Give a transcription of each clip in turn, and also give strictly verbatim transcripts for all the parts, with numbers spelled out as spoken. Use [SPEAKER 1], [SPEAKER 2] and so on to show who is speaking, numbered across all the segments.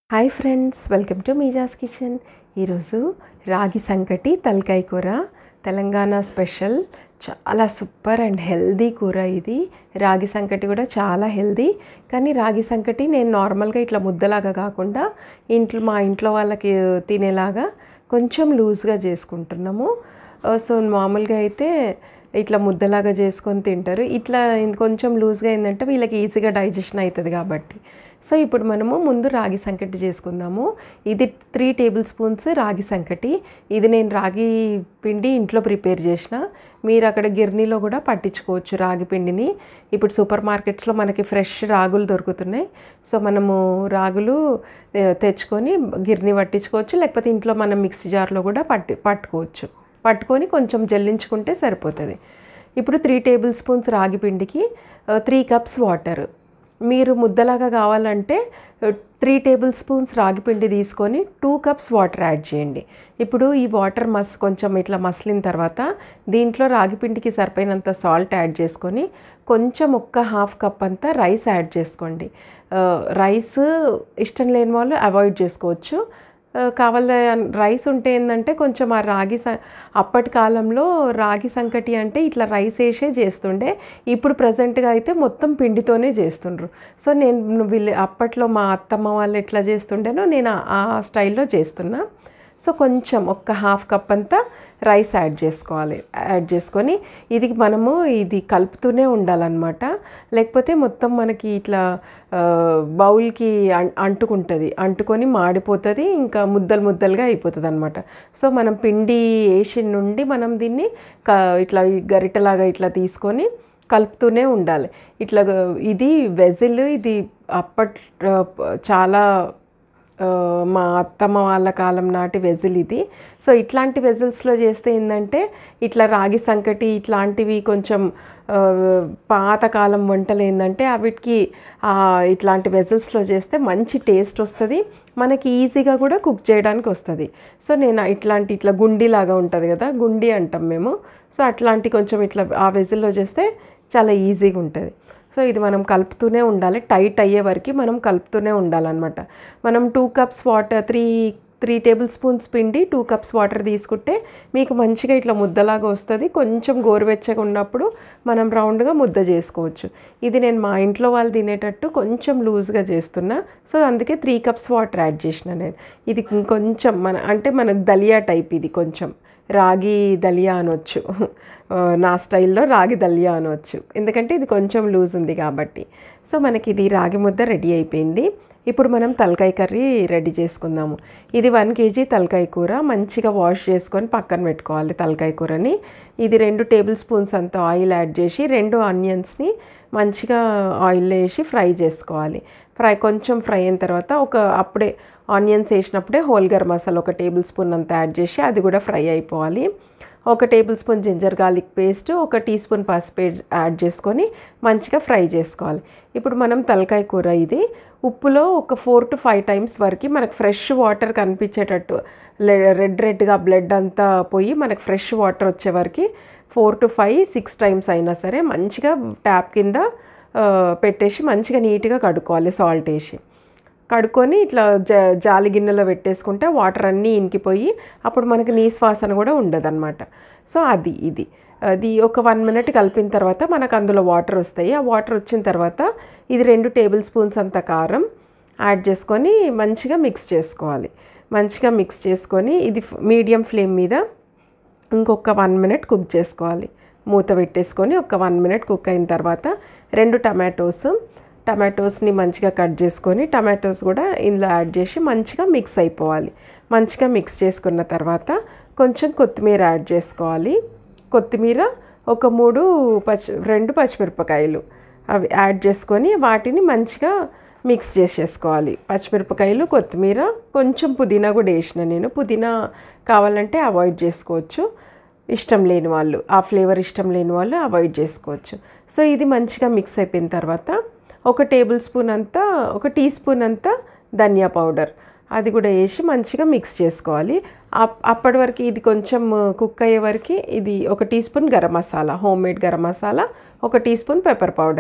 [SPEAKER 1] Hi friends, welcome to మీజాస్ kitchen. ఈరోజు రాగి సంకటి తలకాయ కూర, తెలంగాణ స్పెషల్. చాలా సూపర్ అండ్ హెల్దీ కూర ఇది. రాగి సంకటి కూడా చాలా హెల్దీ, కానీ రాగి సంకటి నేను నార్మల్గా ఇట్లా ముద్దలాగా కాకుండా ఇంట్లో మా ఇంట్లో వాళ్ళకి తినేలాగా కొంచెం లూజ్గా చేసుకుంటున్నాము. సో మామూలుగా అయితే ఇట్లా ముద్దలాగా చేసుకొని తింటారు. ఇట్లా కొంచెం లూజ్గా అయిందంటే వీళ్ళకి ఈజీగా డైజెషన్ అవుతుంది కాబట్టి. సో ఇప్పుడు మనము ముందు రాగి సంకటి చేసుకుందాము. ఇది త్రీ టేబుల్ స్పూన్స్ రాగి సంకటి. ఇది నేను రాగి పిండి ఇంట్లో ప్రిపేర్ చేసిన. మీరు అక్కడ గిర్నీలో కూడా పట్టించుకోవచ్చు రాగి పిండిని. ఇప్పుడు సూపర్ మార్కెట్స్లో మనకి ఫ్రెష్ రాగులు దొరుకుతున్నాయి. సో మనము రాగులు తెచ్చుకొని గిర్నీ పట్టించుకోవచ్చు, లేకపోతే ఇంట్లో మనం మిక్సీ జార్లో కూడా పట్టి పట్టుకోవచ్చు. పట్టుకొని కొంచెం జల్లించుకుంటే సరిపోతుంది. ఇప్పుడు త్రీ టేబుల్ స్పూన్స్ రాగి పిండికి త్రీ కప్స్ వాటర్. మీరు ముద్దలాగా కావాలంటే త్రీ టేబుల్ స్పూన్స్ రాగి పిండి తీసుకొని టూ కప్స్ వాటర్ యాడ్ చేయండి. ఇప్పుడు ఈ వాటర్ మస్ కొంచెం ఇట్లా మసిలిన తర్వాత దీంట్లో రాగి పిండికి సరిపోయినంత సాల్ట్ యాడ్ చేసుకొని కొంచెం ఒక్క హాఫ్ కప్ అంతా రైస్ యాడ్ చేసుకోండి. రైస్ ఇష్టం లేని వాళ్ళు అవాయిడ్ చేసుకోవచ్చు. కావాల రైస్ ఉంటే ఏంటంటే కొంచెం ఆ రాగి స అప్పటి కాలంలో రాగి సంకటి అంటే ఇట్లా రైస్ వేసే చేస్తుండే. ఇప్పుడు ప్రజెంట్గా అయితే మొత్తం పిండితోనే చేస్తుండ్రు. సో నేను వీళ్ళు అప్పట్లో మా అత్తమ్మ వాళ్ళు ఎట్లా చేస్తుండేనో నేను ఆ స్టైల్లో చేస్తున్నా. సో కొంచెం ఒక్క హాఫ్ కప్ అంతా రైస్ యాడ్ చేసుకోవాలి. యాడ్ చేసుకొని ఇది మనము ఇది కలుపుతూనే ఉండాలన్నమాట. లేకపోతే మొత్తం మనకి ఇట్లా బౌల్కి అంటుకుంటుంది, అంటుకొని మాడిపోతుంది, ఇంకా ముద్దలు ముద్దలుగా అయిపోతుంది అనమాట. సో మనం పిండి వేసి నుండి మనం దీన్ని ఇట్లా గరిటెలాగా ఇట్లా తీసుకొని కలుపుతూనే ఉండాలి. ఇట్లా ఇది వెజిల్, ఇది అప్పట్ చాలా మా అత్తమ్మ వాళ్ళ కాలం నాటి వెజిల్ ఇది. సో ఇట్లాంటి వెజిల్స్లో చేస్తే ఏంటంటే ఇట్లా రాగి సంకటి ఇట్లాంటివి కొంచెం పాతకాలం వంటలు ఏంటంటే అవిటికి ఇట్లాంటి వెజిల్స్లో చేస్తే మంచి టేస్ట్ వస్తుంది, మనకి ఈజీగా కూడా కుక్ చేయడానికి వస్తుంది. సో నేను ఇట్లాంటి ఇట్లా గుండిలాగా ఉంటుంది కదా, గుండి అంటాం మేము. సో అట్లాంటి కొంచెం ఇట్లా ఆ వెజిల్లో చేస్తే చాలా ఈజీగా ఉంటుంది. సో ఇది మనం కలుపుతూనే ఉండాలి, టైట్ అయ్యే వరకు మనం కలుపుతూనే ఉండాలన్నమాట. మనం two cups water three three tablespoons పిండి టూ కప్స్ వాటర్ తీసుకుంటే మీకు మంచిగా ఇట్లా ముద్దలాగా వస్తుంది. కొంచెం గోరువెచ్చగా ఉన్నప్పుడు మనం రౌండ్గా ముద్ద చేసుకోవచ్చు. ఇది నేను మా ఇంట్లో వాళ్ళు తినేటట్టు కొంచెం లూజ్గా చేస్తున్నా. సో అందుకే త్రీ కప్స్ వాటర్ యాడ్ చేసిన నేను. ఇది కొంచెం మన అంటే మనకు దలియా టైప్, ఇది కొంచెం రాగి దలియా అనొచ్చు, నా స్టైల్లో రాగి దలియా అనవచ్చు, ఎందుకంటే ఇది కొంచెం లూజ్ ఉంది కాబట్టి. సో మనకి ఇది రాగి ముద్ద రెడీ అయిపోయింది. ఇప్పుడు మనం తలకాయ కర్రీ రెడీ చేసుకుందాము. ఇది వన్ కేజీ తలకాయ కూర. మంచిగా వాష్ చేసుకొని పక్కన పెట్టుకోవాలి తలకాయ కూరని. ఇది రెండు టేబుల్ స్పూన్స్ అంత ఆయిల్ యాడ్ చేసి రెండు ఆనియన్స్ని మంచిగా ఆయిల్లో వేసి ఫ్రై చేసుకోవాలి. ఫ్రై కొంచెం ఫ్రై అయిన తర్వాత ఒక అప్పుడే ఆనియన్స్ వేసినప్పుడే హోల్ గరం మసాలా ఒక టేబుల్ స్పూన్ అంత యాడ్ చేసి అది కూడా ఫ్రై అయిపోవాలి. ఒక tablespoon ginger garlic paste, ఒక టీ స్పూన్ పసుపు యాడ్ చేసుకొని మంచిగా ఫ్రై చేసుకోవాలి. ఇప్పుడు మనం తలకాయ కూర ఇది ఉప్పులో ఒక ఫోర్ టు ఫైవ్ టైమ్స్ వరకు మనకు ఫ్రెష్ వాటర్ కనిపించేటట్టు రెడ్ రెడ్గా బ్లడ్ అంతా పోయి మనకు ఫ్రెష్ వాటర్ వచ్చే వరకు four to five six times అయినా సరే మంచిగా ట్యాప్ కింద పెట్టేసి మంచిగా నీట్గా కడుక్కోవాలి. సాల్ట్ వేసి కడుక్కొని ఇట్లా జ జాలి గిన్నెలో పెట్టేసుకుంటే వాటర్ అన్నీ ఇంకిపోయి అప్పుడు మనకి నీసు వాసన కూడా ఉండదు అనమాట. సో అది ఇది అది ఒక వన్ మినిట్ కలిపిన తర్వాత మనకు అందులో వాటర్ వస్తాయి. ఆ వాటర్ వచ్చిన తర్వాత ఇది రెండు టేబుల్ స్పూన్స్ అంత కారం యాడ్ చేసుకొని మంచిగా మిక్స్ చేసుకోవాలి. మంచిగా మిక్స్ చేసుకొని ఇది మీడియం ఫ్లేమ్ మీద ఇంకొక వన్ మినిట్ కుక్ చేసుకోవాలి. మూత పెట్టేసుకొని ఒక వన్ మినిట్ కుక్ అయిన తర్వాత రెండు టమాటోస్ టమాటోస్ని మంచిగా కట్ చేసుకొని టమాటోస్ కూడా ఇందులో యాడ్ చేసి మంచిగా మిక్స్ అయిపోవాలి. మంచిగా మిక్స్ చేసుకున్న తర్వాత కొంచెం కొత్తిమీర యాడ్ చేసుకోవాలి. కొత్తిమీర ఒక మూడు పచ్చి రెండు పచ్చిమిరపకాయలు అవి యాడ్ చేసుకొని వాటిని మంచిగా మిక్స్ చేసేసుకోవాలి. పచ్చిమిరపకాయలు, కొత్తిమీర, కొంచెం పుదీనా కూడా వేసిన నేను. పుదీనా కావాలంటే అవాయిడ్ చేసుకోవచ్చు, ఇష్టం లేని వాళ్ళు, ఆ ఫ్లేవర్ ఇష్టం లేని వాళ్ళు అవాయిడ్ చేసుకోవచ్చు. సో ఇది మంచిగా మిక్స్ అయిపోయిన తర్వాత ఒక టేబుల్ స్పూన్ అంతా ఒక టీ స్పూన్ అంతా ధనియా పౌడర్ అది కూడా వేసి మంచిగా మిక్స్ చేసుకోవాలి. అప్పటి వరకు ఇది కొంచెం కుక్ అయ్యే వరకు ఇది ఒక teaspoon garam masala, home made garam masala, ఒక టీ స్పూన్ పెప్పర్ పౌడర్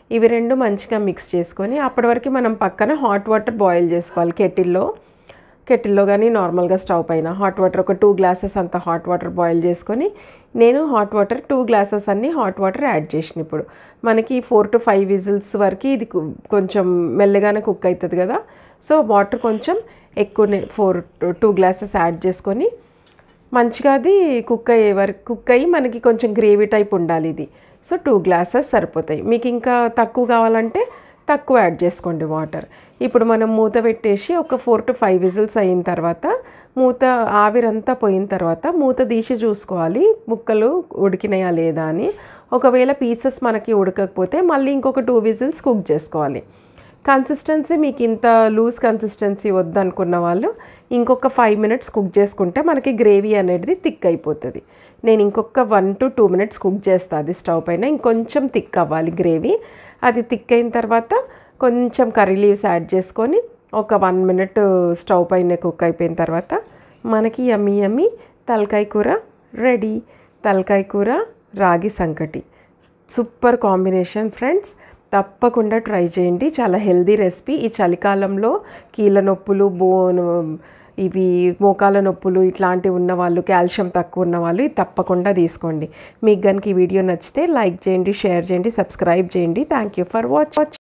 [SPEAKER 1] ఇవి రెండు మంచిగా మిక్స్ చేసుకొని అప్పటి వరకు మనం పక్కన హాట్ వాటర్ బాయిల్ చేసుకోవాలి కెటిల్లో కెటిల్లో కానీ నార్మల్గా స్టవ్ పైన హాట్ వాటర్ ఒక టూ గ్లాసెస్ అంత హాట్ వాటర్ బాయిల్ చేసుకొని నేను హాట్ వాటర్ టూ గ్లాసెస్ అన్ని హాట్ వాటర్ యాడ్ చేసిన ఇప్పుడు మనకి ఫోర్ టు ఫైవ్ విజిల్స్ వరకు ఇది కొంచెం మెల్లగానే కుక్ అవుతుంది కదా సో వాటర్ కొంచెం ఎక్కువనే ఫోర్ టూ గ్లాసెస్ యాడ్ చేసుకొని మంచిగా అది కుక్ అయ్యే వరకు కుక్ అయ్యి మనకి కొంచెం గ్రేవీ టైప్ ఉండాలి ఇది సో టూ గ్లాసెస్ సరిపోతాయి మీకు ఇంకా తక్కువ కావాలంటే తక్కువ యాడ్ చేసుకోండి వాటర్ ఇప్పుడు మనం మూత పెట్టేసి ఒక ఫోర్ టు ఫైవ్ విజిల్స్ అయిన తర్వాత మూత ఆవిరంతా పోయిన తర్వాత మూత తీసి చూసుకోవాలి ముక్కలు ఉడికినాయా లేదా అని ఒకవేళ పీసెస్ మనకి ఉడకకపోతే మళ్ళీ ఇంకొక టూ విజిల్స్ కుక్ చేసుకోవాలి కన్సిస్టెన్సీ మీకు ఇంత లూజ్ కన్సిస్టెన్సీ వద్దనుకున్న వాళ్ళు ఇంకొక ఫైవ్ మినిట్స్ కుక్ చేసుకుంటే మనకి గ్రేవీ అనేది థిక్ అయిపోతుంది నేను ఇంకొక one to two minutes cook చేస్తాను అది స్టవ్ పైన ఇంకొంచెం థిక్ అవ్వాలి గ్రేవీ అది థిక్ అయిన తర్వాత కొంచెం కర్రీ లీవ్స్ యాడ్ చేసుకొని ఒక వన్ మినిట్ స్టవ్ పైన కుక్ అయిపోయిన తర్వాత మనకి యమ్మీ యమ్మీ తలకాయ కూర రెడీ తలకాయ కూర రాగి సంకటి సూపర్ కాంబినేషన్ ఫ్రెండ్స్ తప్పకుండా ట్రై చేయండి చాలా హెల్దీ రెసిపీ ఈ చలికాలంలో కీళ్ళ నొప్పులు బోన్ ఇవి మోకాల నొప్పులు ఇట్లాంటివి ఉన్నవాళ్ళు కాల్షియం తక్కువ ఉన్నవాళ్ళు ఇది తప్పకుండా తీసుకోండి మీకు కనుక ఈ వీడియో నచ్చితే లైక్ చేయండి షేర్ చేయండి సబ్స్క్రైబ్ చేయండి థ్యాంక్ యూ ఫర్ వాచ్